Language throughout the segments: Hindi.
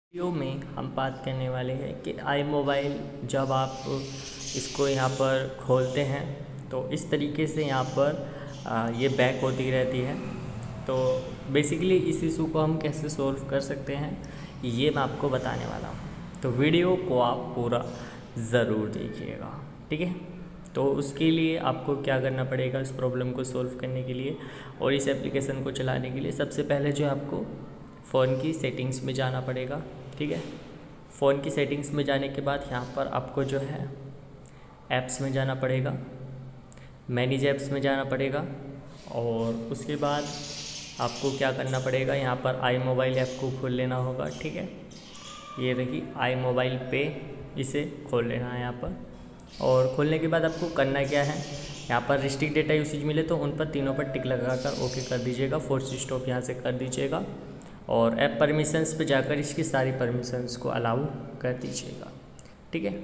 वीडियो में हम बात करने वाले हैं कि आई मोबाइल जब आप इसको यहाँ पर खोलते हैं तो इस तरीके से यहाँ पर ये बैक होती रहती है। तो बेसिकली इस इशू को हम कैसे सॉल्व कर सकते हैं ये मैं आपको बताने वाला हूँ, तो वीडियो को आप पूरा ज़रूर देखिएगा, ठीक है। तो उसके लिए आपको क्या करना पड़ेगा इस प्रॉब्लम को सॉल्व करने के लिए और इस एप्लीकेशन को चलाने के लिए, सबसे पहले जो है आपको फ़ोन की सेटिंग्स में जाना पड़ेगा, ठीक है। फ़ोन की सेटिंग्स में जाने के बाद यहाँ पर आपको जो है ऐप्स में जाना पड़ेगा, मैनेज ऐप्स में जाना पड़ेगा और उसके बाद आपको क्या करना पड़ेगा, यहाँ पर आई मोबाइल ऐप को खोल लेना होगा, ठीक है। ये रही आई मोबाइल पे, इसे खोल लेना है यहाँ पर। और खोलने के बाद आपको करना क्या है, यहाँ पर रिस्ट्रिक्ट डेटा यूसेज मिले तो उन पर तीनों पर टिक लगाकर ओके कर दीजिएगा, फोर्स स्टॉप यहाँ से कर दीजिएगा और ऐप परमिशंस पे जाकर इसकी सारी परमिशंस को अलाउ कर दीजिएगा, ठीक है।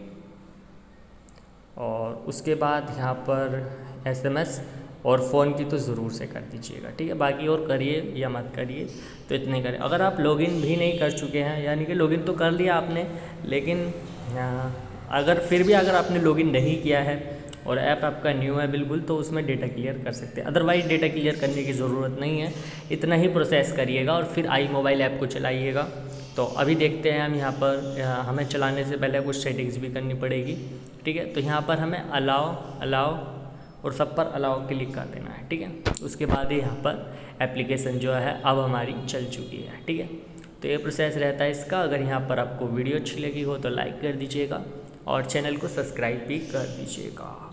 और उसके बाद यहाँ पर SMS और फ़ोन की तो ज़रूर से कर दीजिएगा, ठीक है। बाकी और करिए या मत करिए तो इतने करें। अगर आप लॉगिन भी नहीं कर चुके हैं, यानी कि लॉगिन तो कर लिया आपने, लेकिन अगर फिर भी अगर आपने लॉगिन नहीं किया है और ऐप आपका न्यू है बिल्कुल, तो उसमें डेटा क्लियर कर सकते हैं। अदरवाइज़ डेटा क्लियर करने की ज़रूरत नहीं है, इतना ही प्रोसेस करिएगा और फिर आई मोबाइल ऐप को चलाइएगा। तो अभी देखते हैं हम यहाँ पर, हमें चलाने से पहले कुछ सेटिंग्स भी करनी पड़ेगी, ठीक है। तो यहाँ पर हमें अलाउ और सब पर अलाउ क्लिक कर देना है, ठीक है। उसके बाद ही यहाँ पर एप्लीकेशन जो है अब हमारी चल चुकी है, ठीक है। तो ये प्रोसेस रहता है इसका। अगर यहाँ पर आपको वीडियो अच्छी लगी हो तो लाइक कर दीजिएगा और चैनल को सब्सक्राइब भी कर दीजिएगा।